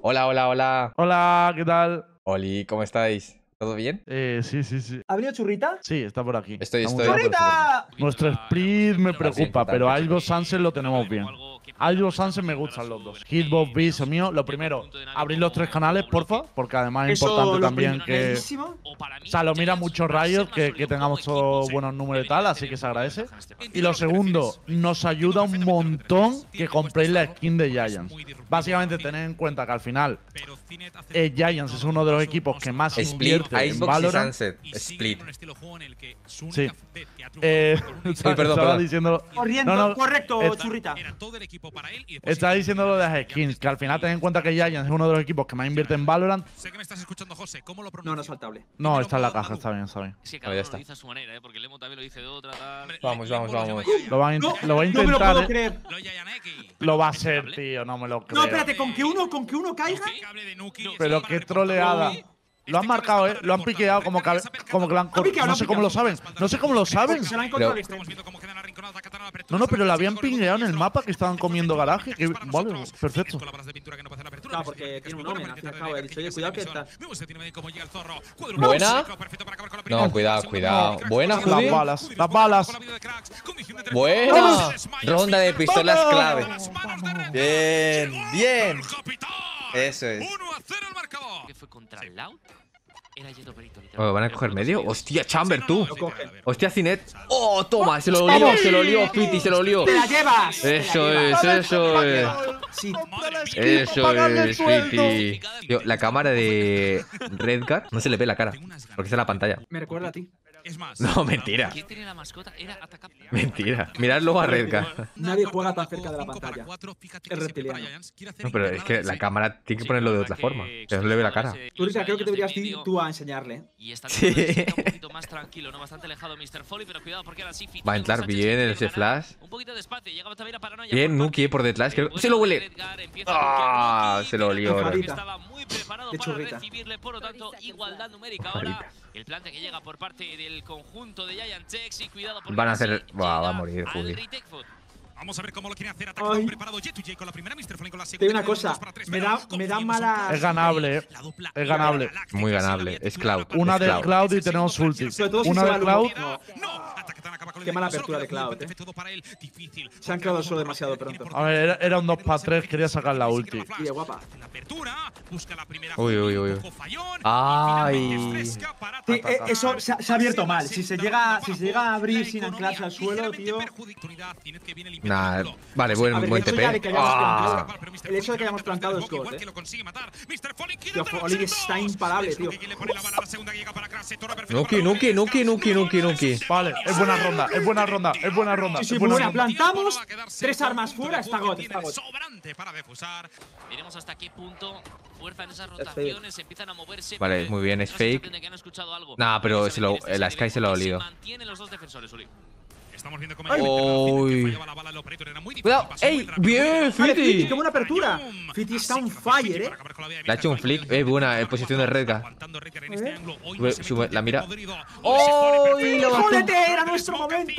Hola, hola, hola. Hola, ¿qué tal? Oli, ¿cómo estáis? ¿Todo bien? Sí. ¿Ha venido Churrita? Sí, está por aquí. Estoy. ¡Churrita! Nuestro split me preocupa, importante. pero a Ivo Sunset lo tenemos bien. A Ivo Sunset me gustan los dos. Hitbox, Beast, o mío. Lo primero, abrir los 3 canales, porfa, porque además es importante también que… O sea, lo mira mucho Riot, que tengamos todos buenos números y tal, así que se agradece. Y lo segundo, nos ayuda un montón que compréis la skin de Giants. Básicamente, tened en cuenta que al final Giants es uno de los equipos que más Split, invierte en Icebox y Valorant. Sunset. Split. Sí. perdón, estaba perdón. diciendo… Corriendo, No, no, correcto, está- Churrita. Está diciendo lo de las skins, que al final ten en cuenta que Giants es uno de los equipos que más invierte en Valorant. Sé que me estás escuchando, José. ¿Cómo lo No, pronuncio? no es faltable. No, está en la caja, está bien, está bien. Sí, Vale, cada ya uno está. lo dice a su manera, porque Lemo también lo dice de otra, tal. Vamos. Lo va a No, intentar, no me lo puedo creer. Lo va a hacer, tío, no me lo creo. No, espérate, con que uno caiga. Pero qué troleada. Lo han marcado, Lo han piqueado como que lo han cortado. No sé cómo lo saben. No sé cómo lo saben. Se la han encontrado Pero- al extremo. No, pero lo habían pingueado en el mapa que estaban comiendo garaje. Vale, perfecto. Claro, porque tiene un omen, al fin y al cabo. He dicho, oye, cuidado que está. ¿Buena? No, cuidado. Buena, Las Judy. balas. Buena. Ronda de pistolas clave. Bien. Eso es. 1-0 el marcador. ¿Qué fue contra el Loud? Era Yeto Perito, Oh, ¿van a coger medio? Hostia, Chamber, tú. Lo cogen. Hostia, Cinet. Oh, toma, se lo lió, Pity, se lo lió. ¡Te la llevas! Eso es. Sí. Eso es, Pity. Tío, la cámara de Redguard no se le ve la cara, porque está en la pantalla. Me recuerda a ti. Es más. No, mentira. ¿Quién tenía la mascota? Era Atacap. Mentira. Mirad luego a Redguard. Nadie juega tan cerca de la pantalla. Es reptiliano. No, pero es que la cámara tiene que ponerlo de otra forma. Que no le ve la cara. Churrita, creo que deberías ir tú a enseñarle. Y está Sí. un poquito más tranquilo, no bastante alejado Mr. Foley, pero cuidado porque ahora sí Va a entrar bien en ese flash. Un poquito despacio, llegaba también a paranoia. Bien, Nuki por detrás. Que… ¡Se lo huele! ¡Ah! Se lo lió. Enfadita. Estaba muy preparado De para churrita. recibirle, por lo tanto, igualdad numérica. Ahora el plante que llega por parte del conjunto de Giant Chex y cuidado porque Van a casi hacer… Buah, va a llega morir, al Judy. retake foot. Vamos a ver cómo lo quiere hacer. Ataque Ay. tan preparado. J2J con la primera, Mr. Flynn con la Te segunda. digo una cosa, me da mala. Es ganable, Es ganable. Muy ganable. Es Cloud. Una es de Cloud. Cloud y tenemos ulti. Sobre todo si Una se de va el Cloud. humo. No. Ataque tan acaba con el Qué mala defensor, apertura de queda muy Cloud, perfecto para él. Difícil. Se han quedado solo demasiado pronto. A ver, era un 2 para 3, quería sacar la ulti. Y de guapa. La apertura, busca la primera. Uy. un poco fallón, Ay. y finalmente fresca para Sí, atacar. eso se ha abierto mal. Si se llega a abrir sin anclarse al suelo, tío. Nah, vale, buen, A ver, buen el hecho ya de TP. que hayamos Ah. plantado. El hecho de que hayamos plantado es God, Tío, Foley está imparable, tío. Nuki. Vale, es buena ronda. Sí, sí, buena. Plantamos. 3 armas fuera. Está God. Sobrante para defusar. Veremos hasta qué punto fuerzan esas fake. rotaciones, empiezan a moverse. Vale, porque muy bien, es da la sensación fake. de que han escuchado algo. Nah, pero Se meten en la este Sky se lo ha seguidor y olido. se mantienen los dos defensores, Uli. Estamos viendo cómo Uy. Cuidado. ¡Ey! ¡Bien, Vale, Fiti, Fiti! qué buena apertura. Fiti está on fire, Le ha hecho un flick. Buena posición de Redguard. La mira. ¡Oh! ¡Jódete! ¡Era nuestro momento!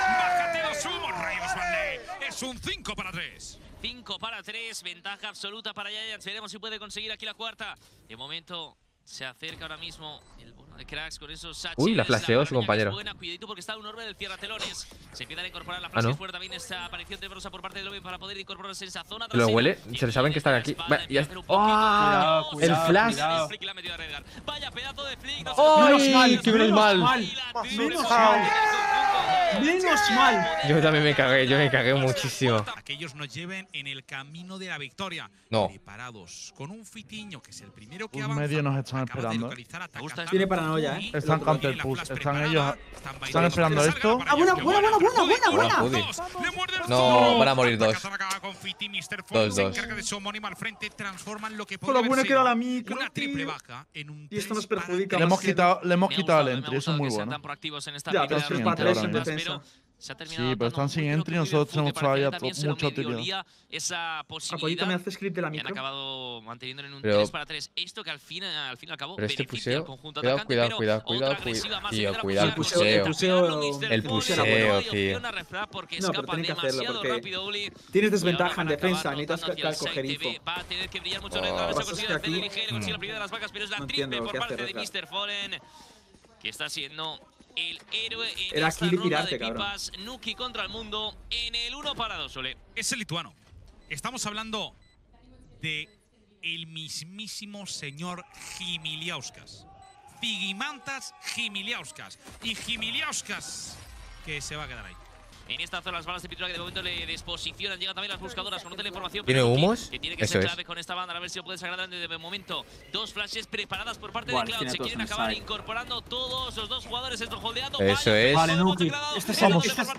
Es un 5 para 3. 5 para 3, ventaja absoluta para Giants. Veremos si puede conseguir aquí la cuarta. De momento se acerca ahora mismo el bono de Cracks con esos satchels. Uy, la flasheó su campaña que es compañero. buena. Cuidadito porque está un orbe del cierratelones. Se empiezan a incorporar la Ah, flash ¿no? que es fuerte también esta aparición tenebrosa por parte del lobby para poder incorporarse en esa zona. ¿Se lo trasera. huele? Y Se le saben que están aquí. espalda, Va, ya empieza a hacer un ¡Ah! poquito- El flash. El flick le ha metido a Redguard. Vaya pedazo de flick. no se ¡Ay! puede- Menos mal, ¡Qué menos mal! Menos mal. Menos mal. Yo también me cagué muchísimo. Que ellos nos lleven en el camino de la victoria. No. Preparados con un Fitiño que es el primero que Un avanza. medio nos están acaba de esperando, localizar a Me gusta Takataka. Tiene paranoia, Y Están el counter otro push, tiene la están flash ellos- preparada. están esperando Salga esto. para Ah, buena, allá. buena. Buena, Judy. Le muerde el No, zorro. van a morir dos. Takataka con Fiti, Mr. Fox 2-2. se encarga de su homónimo al frente, transforman lo que Con lo podría buena haber que era sido la micro, una triple tío. baja en un Y esto nos 3 para perjudica Le hemos quitado el Me ha entry, eso gustado es muy que sean bueno. tan proactivos en esta Ya, primera pero 3 ronda para 3 de en rondas, defensa. pero Se ha terminado Sí, pero están sin entry, nosotros tenemos todavía mucho tiro. Esa Apoyito posibilidad. me hace script de la Y han micro. acabado manteniéndolo en un Pero- 3-3. Esto que al fin y al cabo Pero este beneficia al puseo. conjunto Cuidado, atacante, cuidado, pero cuidado, otra cuidado, agresiva más tío, seguida de la cuidado el puseo. puseo. El puseo, tío. Porque No, pero escapa tienen que hacerlo demasiado porque rápido Uli. tienes Y desventaja ahora en van a defensa, acabar necesitas rotando hacia el coger side info. TV. Va a tener que brillar mucho Oh. Red Guard. Lo Se que ha pasa es conseguido que hacer aquí- ligero, consigue la primera de las vacas, pero es la No triple entiendo por qué hace parte de Red Guard. Mr. Fallen, que está siendo el héroe en Era esta kill y ronda pirarte, de cabrón. pipas. Nuki contra el mundo en el 1-2, Ole. Es el lituano. Estamos hablando de el mismísimo señor Gimiliauskas. Figimantas Gimiliauskas. Y Gimiliauskas que se va a quedar ahí. En esta zona las balas de pintura que de momento le desposicionan. Llegan también las buscadoras con otra información. ¿Tiene pero Nuki, humos? que tiene que Eso ser es. clave con esta banda. A ver si lo puede sacar de momento. Dos flashes preparadas por parte Buah, de Cloud. tiene Se todos quieren en acabar side. incorporando todos los dos jugadores. Esto holdeando. Eso es. Vale, Nuki. Esta es la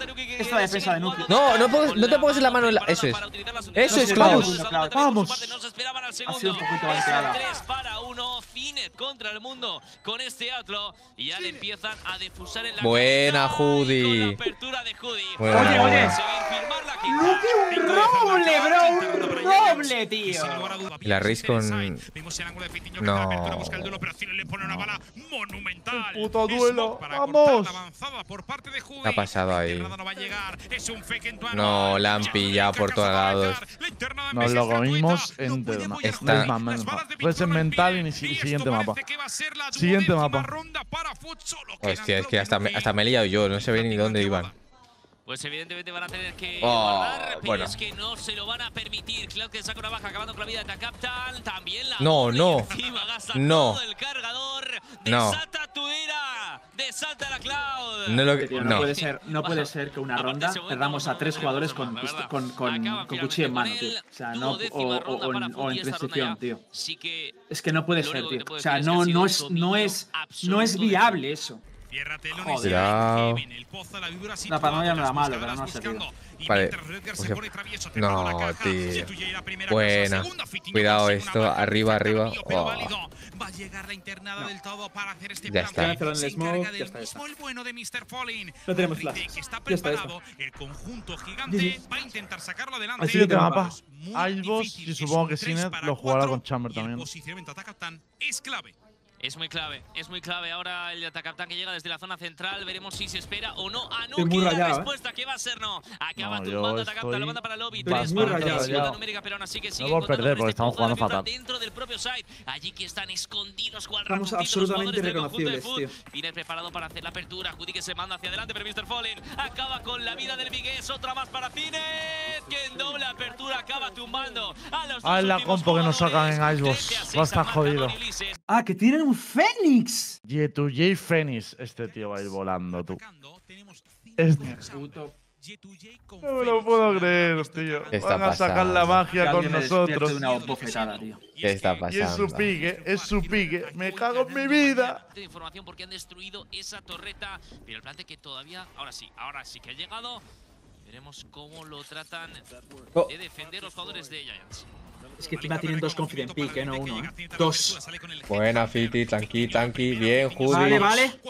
defensa de Nuki. No, no te pongas la mano en la. Eso es. Eso es, Cloud. Vamos. No se Vamos. esperaban al Ha sido segundo. un poquito balanceada. 3-1. Finet contra el mundo con este outlaw. Y ya le empiezan a defusar en la Buena, cabeza. Y Judy. con la apertura de Judy. Buena, Oye, oye. Conseguir firmarla aquí. Nuki, un roble, bro. Un roble, tío. Y la Riz con- Vimos el ángulo de Fitiño que No. la apertura busca el duelo, pero Ciro le pone una bala monumental. El puto Es duelo. para ¡Vamos! cortar la avanzada por parte de Judy. ¿Qué ha pasado ahí? La internada no va a llegar. Es un fake en tu No, la han Ya pillado por todos lados. La internada Nos Messi lo es gratuita. comimos No entero. puede No, apoyar Está- Judy. más, Las balas de Puede ser pintura no mental y impiden. Y siguiente esto mapa. parece que va a ser la Siguiente duodécima mapa. ronda para Foot, solo quedan Hostia, es que Cloud y hasta me he liado yo. No sé ni dónde iban. Pues evidentemente van a tener que Oh, guardar, pero bueno. es que no se lo van a permitir. Cloud que saca una baja acabando con la vida de Captain. También la No, doble, no. y encima gasta No. todo el cargador. No. Desata tu ira. Desata la Cloud. No lo Tío, no. no puede ser que una Aparte, ronda ese momento perdamos a no 3 tenemos jugadores forma, la verdad. con Acaba cuchillo en mano, finalmente tío. con O sea, él, no, duodécima ronda para o Foot, y en esta ronda precisión, ya tío. Sí que Es que no puede lo ser, único que tío. te puedo O sea, decir es que ha no sido es dominio absoluto de viable eso. Cierra telones. Joder. Cuidado. El pozo, la vibra La paranoia no era malo, buscadoras pero no ha servido. buscando. Y Vale. mientras Redgar se Pues- pone travieso, no, cerrando la caja, tío. Zetuya irá primera Buena. casa, segunda, Fitiño Cuidado consigue esto, una baja, arriba, perfecta arriba. la mío, pero Oh. válido. Va a llegar la internada del todo para hacer este Ya plan. está. Cancelo en el Se smoke, encarga ya del está, ya mismo está. el bueno de Mr. Falling. No tenemos Riddick flash. está Ya está, ya preparado. El conjunto gigante GG. va a intentar sacarlo adelante. Así Siguiente que mapa. Es muy Icebox difícil, y es supongo un que 3 Sinet para lo jugará 4, con Chamber y el también. posicionamiento ataca tan es clave. es muy clave ahora el Atacaptán que llega desde la zona central. Veremos si se espera o no a Estoy Nuki. muy La rayado, respuesta que va a ser no. Acaba No, yo tumbando Atacaptán, estoy lo manda para el lobby. Estoy 3 muy para rayado. disputa numérica, pero aún así que sigue No por perder, porque estamos jugando fatal. dentro del propio site. Allí que están escondidos cual Estamos ratoncitos los absolutamente jugadores del conjunto de reconocibles, Foot. Finet preparado para hacer la apertura. Judy que se manda hacia adelante, pero Mr. Fallen acaba con la vida del Vigués. Otra más para Finet, que en doble apertura acaba tumbando a los dos Ah, es la últimos compo que nos jugadores. sacan en Icebox. 13-6 Va a estar marca jodido. Don Ulises. Ah, que tienen un Fénix. J2J Phoenix. Este tío va a ir volando, tú. Atacando, tenemos Este- cinco J2J con No me lo Fénix. puedo creer, tío. ¿Qué está Van a sacar la pasando? magia Que con alguien me despierte nosotros. de una bofetada, tío. ¿Qué está Y es su pasando? pique, es su pique. Me cago en mi vida. De información porque han destruido esa torreta, pero el plante que todavía, ahora sí que ha llegado. Veremos cómo lo tratan Oh. de defender los jugadores de Giants. Es que encima tienen 2 confident pick, no 1, 2. Buena, Fiti, tranqui. Bien, Judy. Vale, vale.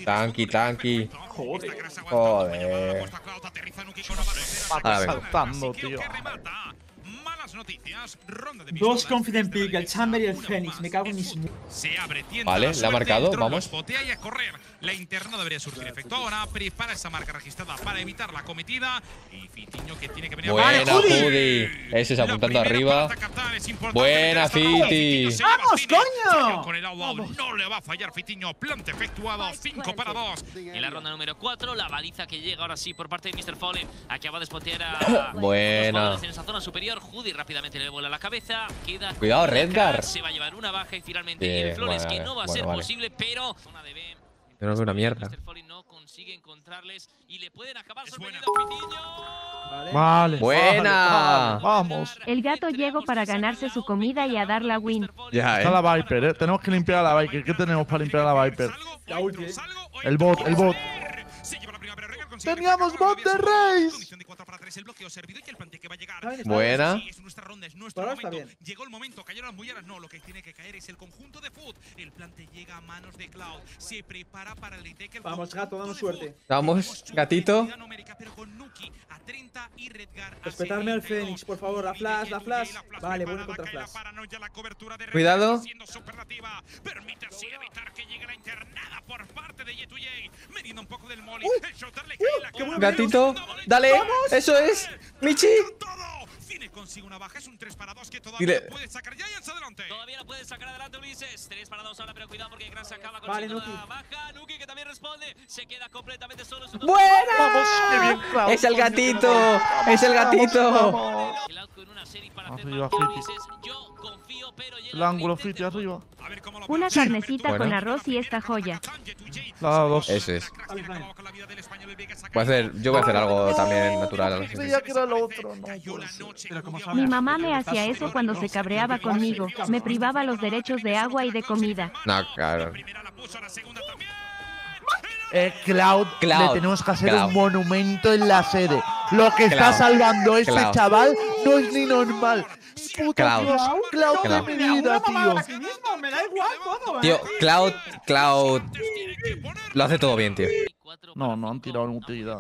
Tranqui. Joder. Joder. Ahora vengo. Saltando, tío. Malas noticias, ronda de 2 pistolas confident desde pick, la el Chamber y el segunda Fénix. Me cago en mis. Se abre tienda Vale, la le ha suerte, marcado, el trono vamos. spotea y a correr. La interna debería surgir efecto ahora. Prepara esa marca registrada para evitar la cometida. Y Fitiño que tiene que venir Buena, ¡Vale, Judy. Ese es La apuntando primera arriba. para Atacaptan, es importante Buena, meter esta ronda. Fiti. Fitiño se lleva ¡Vamos, Cine. coño! Sacan con el agua, no le va a fallar Fitiño. Plante efectuado, 5 para 2. En la ronda número 4, la baliza que llega ahora sí por parte de Mr. Fallen. Acaba de spotear a Buena. los jugadores en esa zona superior. Judy rápidamente le vuela la cabeza. Queda Cuidado, con Redgar. Crash, se va a llevar una baja y finalmente Bien, el Flores, vale, que no va a bueno, ser vale. posible, pero zona de B. Yo no veo una mierda. Mr. Fallen no consigue encontrarles y le pueden acabar Es buena. sorprendiendo a Fitiño. Vale. Buena. vale, vamos. El gato llegó para ganarse su comida y a dar la win. Ya, Está la Viper, eh. Tenemos que limpiar a la Viper. ¿Qué tenemos para limpiar a la Viper? La ulti, El bot, el bot. Se lleva la primera, pero Redgar consigue ¡Teníamos recargar, bot de había Raze! condición de 4 para 3. es el bloqueo servido y que el plante que va a llegar. Buena. Sí, es nuestra ronda, es nuestro momento. Llegó el momento, cayeron las mulleras. No, lo que tiene que caer es el conjunto de Food. El plante llega a manos de Cloud. Se prepara para el retake. Vamos, gato, damos suerte. Vamos, gatito. Respetarme al Fénix, por favor. La flash, la flash. Vale, bueno contra flash. Cuidado. Permite así evitar que llegue la internada por parte de Ye2J. Mediendo un poco del molly. El shooter le cae en la cara. Gatito, dale. Eso es. Michi. Fine consigue una baja, es un 3 para 2 que todavía puede sacar Giants adelante. Todavía lo puede sacar adelante Ulises. 3 para 2 ahora, pero cuidado porque Gran se acaba Vale, consiguiendo la baja. Nuki que también responde. Se queda completamente solo. ¡Buena! Vamos, qué bien, Cloud. Es el gatito. Es el gatito. Arriba, Fiti. Yo confío, pero El ángulo, Fiti, arriba. Una carnecita Bueno. con arroz y esta joya. La 2. Eso es. Yo voy a hacer algo también natural. Creía que era lo otro, no puede ser. Mi mamá me hacía eso cuando se cabreaba conmigo. Me privaba los derechos de agua y de comida. No, claro. Cloud, le tenemos que hacer un monumento en la sede. Lo que está salvando este chaval no es ni normal. Puta Dios, Cloud de mi vida, tío. Me da igual todo, Tío, Cloud lo hace todo bien, tío. No, no han tirado en utilidad.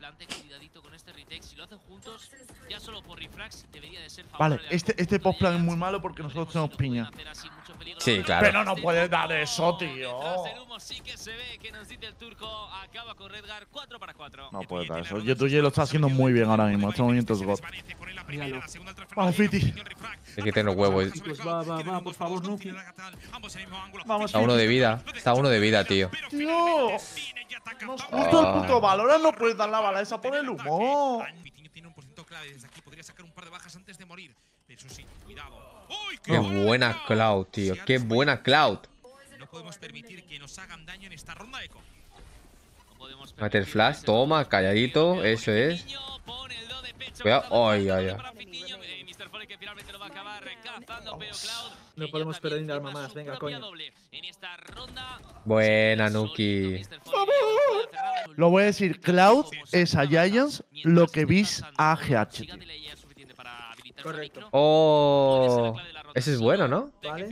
Vale, este postplan es muy malo porque nosotros tenemos piña. Sí, claro. Pero no puedes dar eso, tío. No puedes dar eso. Ye2J lo está haciendo muy bien ahora mismo. Este movimiento es God. Vale, Fiti. Es que tiene los huevos. Pues va, por favor, Nuki. Vamos, Está uno de vida. Está uno de vida, tío. Tío. Nos gusta el puto Valorant, no puedes dar la bala esa por el humo. Tiene un porcentaje clave desde aquí, podría sacar un par de bajas antes de morir. Pero eso sí, cuidado. Qué buena Cloud, tío. Qué buena Cloud. No podemos permitir que nos hagan daño en esta ronda eco. Mete el flash, toma, calladito, eso es. Cuidado, ay, ay, ay. No podemos perder ni arma más, venga, coño. Buena, Nuki. Lo voy a decir, Cloud es a Giants lo que Biz a GH. Correcto. Oh, ese es bueno, ¿no? Vale.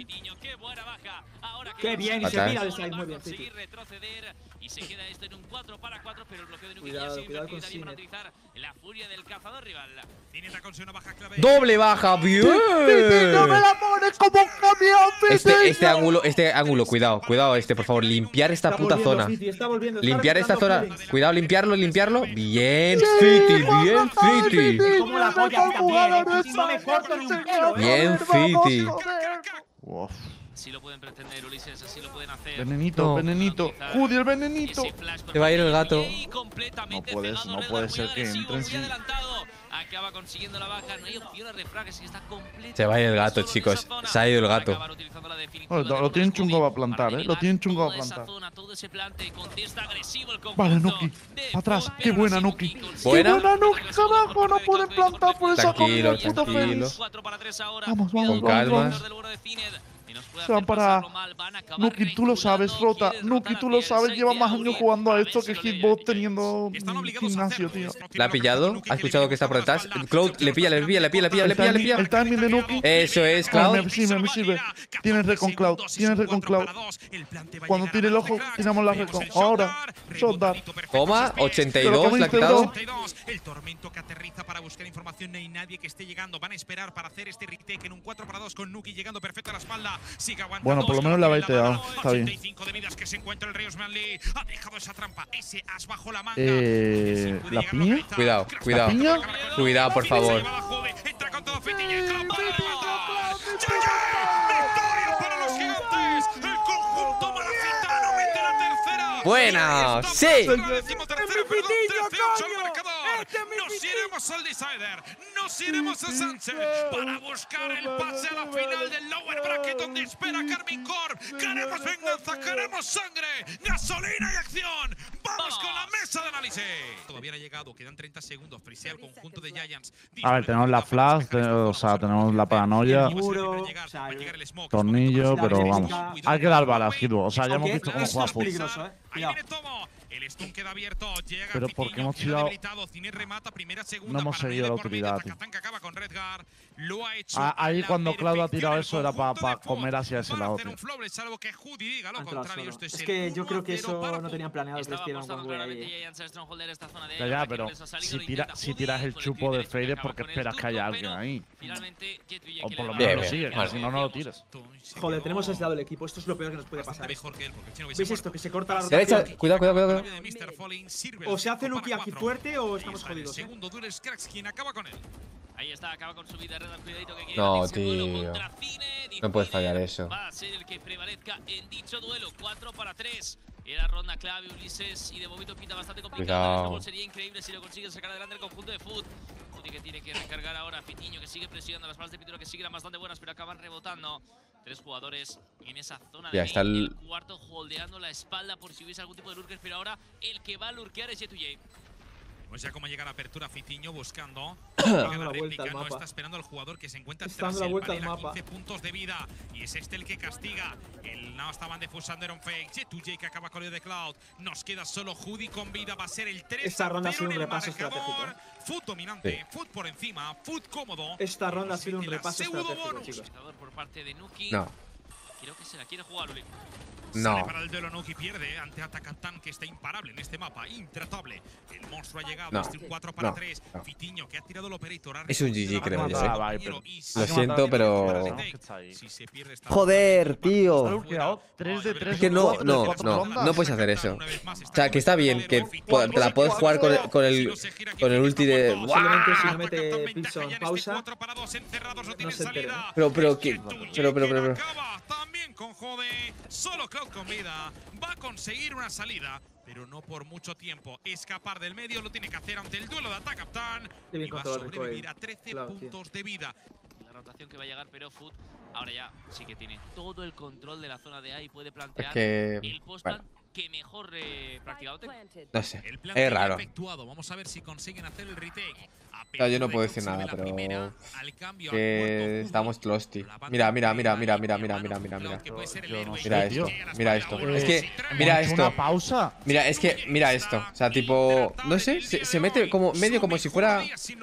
Qué bien, y se mira el side, muy bien, Fiti. Y se queda esto en un 4 para 4, pero el bloqueo de Nuki Cuidado, ya cuidado con también para Sinet. utilizar la furia del cazador rival. Tineta consigue una baja clave. Doble baja, bien. ¡No me la pones como un camión, Fiti! Este ángulo, cuidado, por favor, limpiar esta Está puta volviendo, zona. Fiti, está volviendo, está Limpiar esta zona, recuperando feelings. cuidado, limpiarlo. Bien, Fiti, bien, Fiti. Como la polla a mí también, Fiti, no me corto ni un pelo. Bien, Fiti. Uf. Así lo pueden pretender, Ulises, así lo pueden hacer. Venenito, No. venenito. Judy, el venenito. Se va a ir el gato. No puede ser que entren sin… Acaba consiguiendo la baja, no hay opción a refrag, así que está completamente Se va a ir el gato, solo en chicos. esa zona. Se ha ido el gato. Acabar utilizando la definitiva de Lo tienen chungo Scooby para plantar, para Lo tienen chungo toda para esa plantar. zona, todo ese plante, contesta agresivo el conjunto Vale, Nuki. de Para atrás. Ford, Qué pero buena, así Nuki. consigue Buena. ¡Qué buena, Nuki! ¡Carajo! No pueden plantar por esa Tranquilo, comida, puto tranquilo. Fénix. 4 para 3 ahora. Vamos, Con vamos, calma. vamos. Se van para… Nuki, tú lo sabes, Rota. Nuki, tú lo sabes. Lleva más años jugando a esto que Hitbox teniendo gimnasio, tío. ¿La ha pillado? ¿Ha escuchado que está por detrás? Cloud, le pilla. El timing de Nuki. Eso es, Claro, Cloud. me sirve. Tienes recon Cloud, Cuando tire el ojo, tiramos la recon. Ahora, shotdown. Toma, Te lo 82, la ha comiste, quitado. bro. El tormento que aterriza para buscar información. No hay nadie que esté llegando. Van a esperar para hacer este retake en un 4 para 2 con Nuki llegando perfecto a la espalda. Sigue aguantando. Bueno, por lo menos la baiteado. Está bien. 85 de vidas que se encuentra el Reus Manly. Ha dejado esa trampa. Ese as bajo la manga. ¿La piña? Cuidado. ¿La piña? Cuidado, por favor. Entra con todo Fiti y el Cloud para rematar. ¡Victoria para los gigantes! El conjunto malacitano mete la tercera. Buena, sí. Nos iremos al Decider, nos iremos a Sunset para buscar el pase a la final del Lower Bracket donde espera Karmine Corp. Queremos venganza, queremos sangre, gasolina y acción. ¡Vamos con la mesa de análisis! Todavía no ha llegado, quedan 30 segundos. Frisea el conjunto de Giants. A ver, tenemos la flash, o sea, tenemos la paranoia, tornillo, pero vamos. Hay que dar balas, Hitbox. O sea, ya hemos visto cómo juega Foot. Ahí viene Tomo. El stun queda abierto. Llega Pero Fitiño, porque hemos queda tirado. debilitado. Cine remata, primera, segunda, No hemos paranoia seguido de la por medio. utilidad, tío. Takatan que acaba con Redguard. Lo ha hecho Ahí a la cuando Cloud ha tirado perfección eso el era para conjunto de Foot. comer hacia ese Van a lado, hacer tío. un flawless, salvo que Judy diga lo Ante la contrario. zona. Esto Es que yo creo que 1-0 eso para no Foot. tenían planeado que Estaba estuvieran con apostando Way claramente ahí. Giants a Strongholder esta zona de Ya, ahí, ya, para que pero no les ha salido, si, lo intenta si Judy, tiras el con chupo de derecho que Fade es acaba porque con el esperas que haya turno, alguien pero ahí. finalmente Jet2J O que por le lo va menos a lo dar sigues, la si no, no lo tires. Joder, tenemos aislado el equipo. Esto es lo peor que nos puede pasar. Mejor que él, porque el chino ¿Veis esto? Que se corta la Derecha, rotación. cuidado, cuidado, cuidado. de Mr. Falling sirve O se hace el Nuki aquí 4. fuerte o Ahí estamos está el jodidos. segundo duelo es Cracks quien acaba con él. Ahí está, acaba con su vida. Redguard, cuidadito que quiere No, hacerse duelo tío. contra Cine. No puedes Cine fallar eso. Va a ser el que prevalezca en dicho duelo. 4-3. Era ronda clave, Ulises, y de momento pinta bastante complicado. Cuidado. El snowball sería increíble si lo consiguen sacar adelante el conjunto de Foot. Foot que tiene que recargar ahora. Fitiño que sigue presionando. Las balas de pintura que siguen bastante buenas, pero acaban rebotando. 3 jugadores en esa zona Ya de está main. el- Cuarto holdeando la espalda por si hubiese algún tipo de lurkers, pero ahora el que va a lurkear es Jet2J. Pues ya como llega la apertura, Fitiño buscando. Dando Llega la la vuelta réplica, al no mapa. está esperando al jugador que se encuentra Está tras dando la el vuelta al panel a mapa. 15 puntos de vida. Y es este el que castiga. El no estaban defusando, era un fake. Jet2J que acaba con el de Cloud. Nos queda solo Judy con vida. Va a ser el 3. Esta ronda ha sido un en el repaso marcador. estratégico. Foot dominante, Sí. Foot por encima, Foot cómodo. Esta ronda ha sido un Consigue la repaso pseudo estratégico, bonus. chicos. Por parte de Nuki. No, Creo que se la quiere jugar, Uli. Sale no. para el duelo, Nuki pierde ante Atakatan, que está imparable en este mapa, intratable. El monstruo ha llegado, No, este un 4-3. no. Fitiño que ha tirado el operator. Es un GG, creo yo, Lo siento, pero- Si se pierde esta Joder, tío. Está lurkeado 3 de 3. Es que no, no, no puedes hacer eso. O sea, que está bien, que te la puedes jugar con el ulti de… Posiblemente si no ¡Buah! mete Pilson pausa, no se entere. Pero. Acaba también con Jode. Solo Cloud con vida. Va a conseguir una salida, pero no por mucho tiempo. Escapar del medio lo tiene que hacer ante el duelo de Atakatan. Qué bien Y va a controlado el sobrevivir recoil. a 13 Claro, tío. puntos de vida. La rotación que va a llegar, pero Foot ahora ya sí que tiene todo el control de la zona de A y puede plantear que… el post-plan que mejor practicado tenga. No sé. El plan Es ya raro. efectuado. Vamos a ver si consiguen hacer el retake. Claro, yo no Apertura puedo de decir Cloud nada, sirve la pero primera, al cambio, al que muerto Judy. estamos closty. La banda Mira. Cloud Yo que puede ser el no héroe. sé, Mira tío. esto, mira esto. Uno, Es que, dos y tres. mira ¿Hemos hecho esto. una pausa? Mira, es que, mira esto. O sea, tipo, no sé, se mete como medio como si fuera…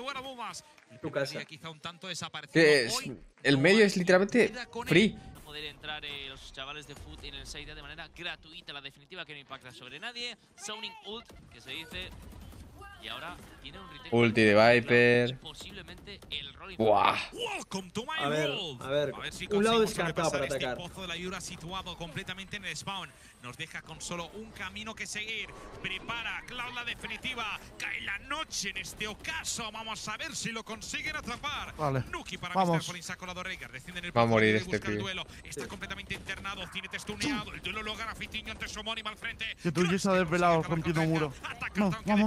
Tu casa. Que es, el medio es literalmente free. Va a poder entrar los chavales de Foot en el side de manera gratuita. La definitiva que no impacta sobre nadie. Sounding ult, que se dice. Y ahora tiene un retake. Ulti de Viper. Y posiblemente el rol. Buah. A ver, un lado descartado para atacar. Pozo de la Yura situado completamente en el spawn. Nos deja con solo un camino que seguir. Prepara Cloud la definitiva. Cae la noche en este ocaso. Vamos a ver si lo consiguen atrapar. Vale. Nuki para Vamos. Mr. Falling saca la Dorega. Desciende en el Va a pozo, morir quiere este buscar el pibe. duelo. Está completamente internado. Tiene testuneado. El duelo lo gana Fitiño ante su homónimo al frente. Que tú ya se ha desvelado, rompiendo muro. No, vamos.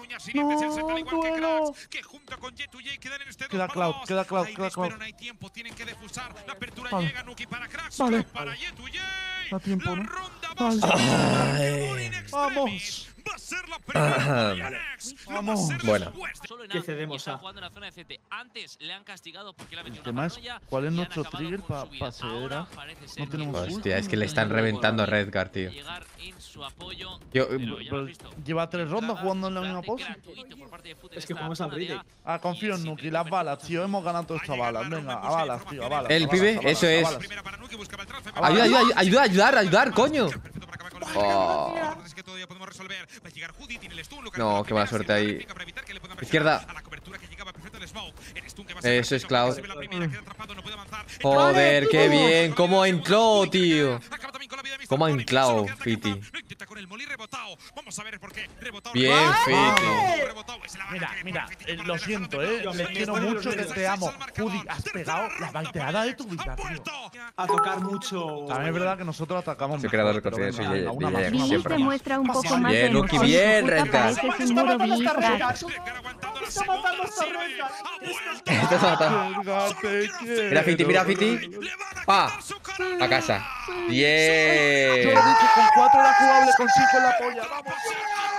Duelo. Que junto con Jet2J quedan en este Queda 2 Cloud, para 2. queda Cloud, Ahí queda ves, pero Cloud. no hay tiempo, tienen que defusar. La apertura Vale. llega, Nuki para Cracks, Vale. Cloud para Jet2J. Da tiempo, La ¿no? ronda Vale. va a ser Ay. Vamos. Va a ser la primera para Yanex. Lo va a Vamos. ser Bueno. después de- Solo en Que A, cedemos y está A. jugando en la zona de CT. Antes le han castigado porque le ha metido El una tema es, paranoia ¿cuál es y han nuestro acabado trigger con para su vida. acceder a? Ahora parece ser No que tenemos el Hostia, es que le están reventando a Redguard, tío. llegar en su apoyo. Yo, Pero ya lo Pero has visto. lleva 3 rondas jugando en la misma Grande, pose. gratuito por parte de Foot en Es que esta jugamos al zona de retake. A. Confío en Nuki, las balas, tío. Hemos ganado todas estas balas. Venga, a balas, tío, a balas. El a balas, pibe, a balas, eso a es. balas. Primera para Nuki, buscaba el transfer. Ayudar, coño. Perfecto para acabar con la Oh. Es que todavía podemos resolver. Va a llegar Judy, tiene el stun. No, qué mala suerte ahí. Para evitar que le puedan Izquierda. presionar a la cobertura que llegaba perfecto el smoke. El stun que va a ser Eso es perfecto, Cloud. se ve la primera, queda atrapado, no puede avanzar. Joder, qué bien. ¿Cómo entró, tío? Acaba también con la vida de Mr. ¿Cómo ha Falling, anclado, solo queda Fiti? Atakatan. Lo intenta con el molly rebotado. Vamos a ver por qué. Rebotado. Bien, Fiti. Rebotado, es la Mira, baja que mira, pone Fiti por lo detrás siento, de Te Cloud. quiero me mucho, ponen los te amo. Judy, has pegado la baiteada de tu vida, tío. A tocar mucho. También es verdad que nosotros atacamos Soy mejor, creador de pero contenido, venga, soy venga, una de más, Jack, una más, Billy siempre se una más. muestra un poco más Bien, de Nuki, emoción. bien, Puta, Redguard. pareces un muro Billy Crack. Aguantando la segunda, sirve. Ha vuelto. Estás matando. Verga, te quiero. Mira, Fiti, mira, Fiti. Le van a Pa. quitar su cara. A casa. Yo Bien. he dicho con 4 era jugable, con 5 en la polla. Vamos.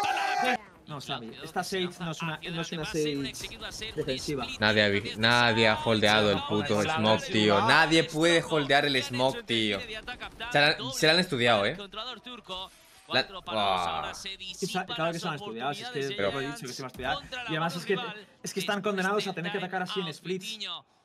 Sammy. Esta Sage no es una Sage defensiva. Nadie ha holdeado el puto Smoke, tío. Nadie puede holdear el Smoke, tío. Se la han estudiado, Claro que se han estudiado, si es que te lo he dicho que se van a estudiar. Y además es que están condenados a tener que atacar así en splits.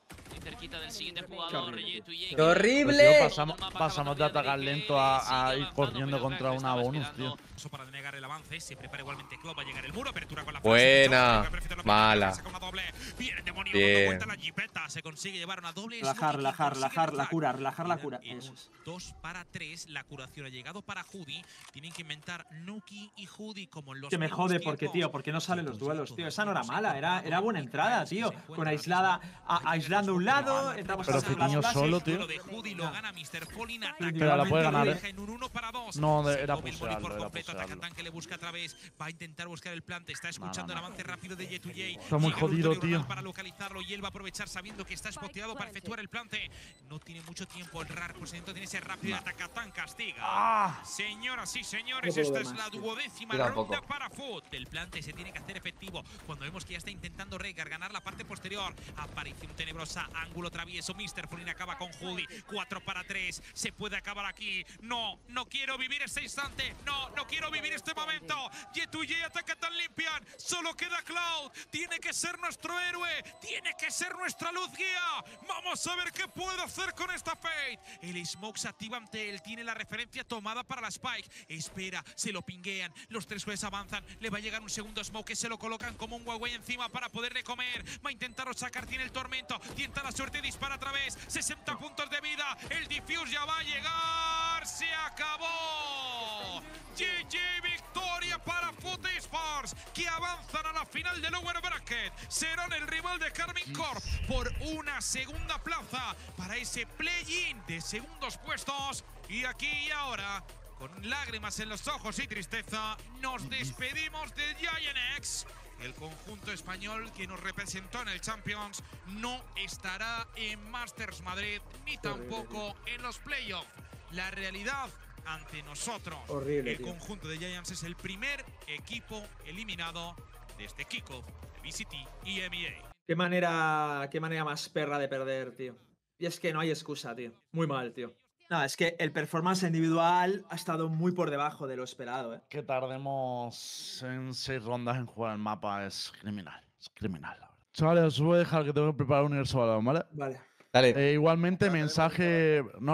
¡Qué horrible! Pasamos de atacar lento a ir corriendo contra una bonus, tío. Para denegar el avance, se prepara igualmente Klopp, va a llegar el muro, apertura con la buena, mala. Bien. Se consigue llevar una doble. Relajar la cura. Eso es. 2 para 3, la curación ha llegado para Judy. Tienen que inventar Nuki y Judy como los. Que me jode porque, tío, porque no salen los duelos, tío. Esa no era mala, era buena entrada, tío. Con aislando un lado, entramos pero Fitiño solo, tío. Pero la puede ganar, No, era pusearlo, que le busca a través, va a intentar buscar el plante, está escuchando el avance rápido de J2J. Está muy jodido, tío. Para localizarlo y él va a aprovechar sabiendo que está spoteado para efectuar el plante. No tiene mucho tiempo el RAR, pues entonces tiene ese rápido Takatan castiga. Señoras y señores, esta es la 12ª ronda para Foot. El plante se tiene que hacer efectivo cuando vemos que ya está intentando Redguard ganar la parte posterior. Aparición tenebrosa, ángulo travieso, Mr. Fallen acaba con Judy. 4 para 3, se puede acabar aquí. No quiero vivir este instante. No quiero vivir este momento. J2J ataca tan limpian. Solo queda Cloud. Tiene que ser nuestro héroe. Tiene que ser nuestra luz guía. Vamos a ver qué puede hacer con esta Fate. El Smoke se activa ante él. Tiene la referencia tomada para la Spike. Espera, se lo pinguean. Los 3 jueces avanzan. Le va a llegar un segundo Smoke que se lo colocan como un Huawei encima para poderle comer. Va a intentarlo sacar. Tiene el tormento. Tienta la suerte. Dispara otra vez. 60 puntos de vida. El diffuse ya va a llegar. Se acabó. GG, victoria para Foot Esports, que avanzan a la final del Lower Bracket. Serán el rival de Karmine Corp por una segunda plaza para ese play-in de segundos puestos. Y aquí y ahora, con lágrimas en los ojos y tristeza, nos despedimos de GIANTX. El conjunto español que nos representó en el Champions no estará en Masters Madrid ni tampoco en los playoffs. La realidad ante nosotros. Horrible, el conjunto de Giants es el primer equipo eliminado de este kickoff de VCT y MEA. Qué manera más perra de perder, tío. Y es que no hay excusa, tío. Muy mal, tío. No, es que el performance individual ha estado muy por debajo de lo esperado, Que tardemos en 6 rondas en jugar el mapa es criminal. Es criminal. Chavales, os voy a dejar que tengo que preparar un universo balón, ¿vale? Vale. Dale. Igualmente, mensaje. No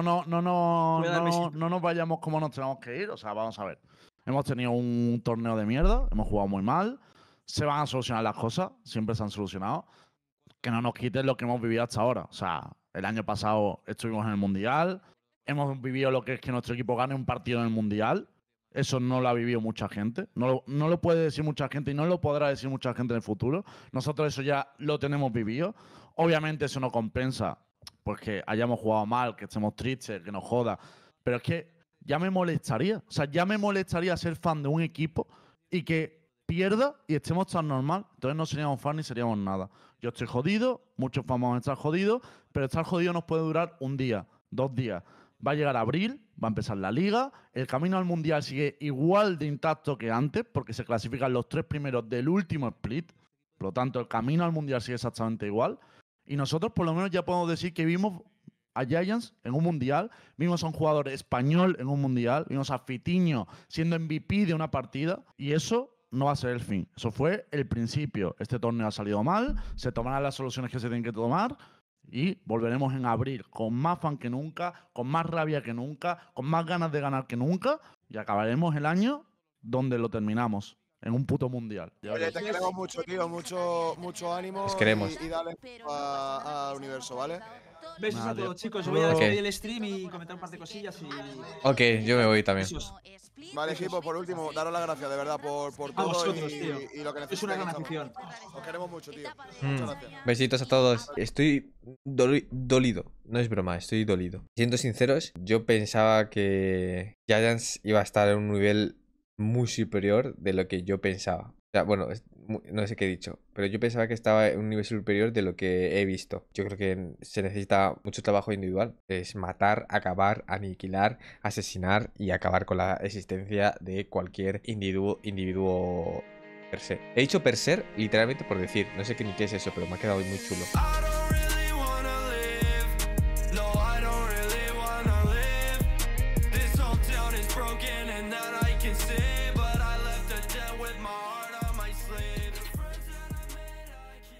nos vayamos como nos tenemos que ir. O sea, vamos a ver. Hemos tenido un torneo de mierda. Hemos jugado muy mal. Se van a solucionar las cosas. Siempre se han solucionado. Que no nos quiten lo que hemos vivido hasta ahora. O sea, el año pasado estuvimos en el Mundial. Hemos vivido lo que es que nuestro equipo gane un partido en el Mundial. Eso no lo ha vivido mucha gente. No lo puede decir mucha gente y no lo podrá decir mucha gente en el futuro. Nosotros eso ya lo tenemos vivido. Obviamente eso no compensa pues que hayamos jugado mal, que estemos tristes, que nos joda. Pero es que ya me molestaría. O sea, ya me molestaría ser fan de un equipo y que pierda y estemos tan normal. Entonces no seríamos fan ni seríamos nada. Yo estoy jodido, muchos fans van a estar jodidos, pero estar jodido nos puede durar un día, 2 días. Va a llegar abril, va a empezar la liga, el camino al mundial sigue igual de intacto que antes, porque se clasifican los 3 primeros del último split. Por lo tanto, el camino al mundial sigue exactamente igual. Y nosotros por lo menos ya podemos decir que vimos a Giants en un mundial, vimos a un jugador español en un mundial, vimos a Fitiño siendo MVP de una partida, y eso no va a ser el fin. Eso fue el principio. Este torneo ha salido mal, se tomarán las soluciones que se tienen que tomar y volveremos en abril con más fan que nunca, con más rabia que nunca, con más ganas de ganar que nunca, y acabaremos el año donde lo terminamos. En un puto mundial. Oye, te queremos mucho, tío. Mucho ánimo. Os queremos. Y dale al universo, ¿vale? Besos a todos, chicos. Voy a despedir el stream y comentar un par de cosillas. Ok, yo me voy también. Vale, equipo, por último, daros las gracias de verdad por todo vosotros, y lo que necesitéis. Es una gran afición. Os queremos mucho, tío. Muchas gracias. Besitos a todos. Estoy dolido. No es broma, estoy dolido. Siendo sinceros, yo pensaba que Giants iba a estar en un nivel muy superior de lo que yo pensaba. O sea, bueno, no sé qué he dicho, pero yo pensaba que estaba en un nivel superior de lo que he visto. Yo creo que se necesita mucho trabajo individual. Es matar, acabar, aniquilar, asesinar y acabar con la existencia de cualquier individuo Per se. He dicho per ser literalmente por decir. No sé qué ni qué es eso, pero me ha quedado muy chulo.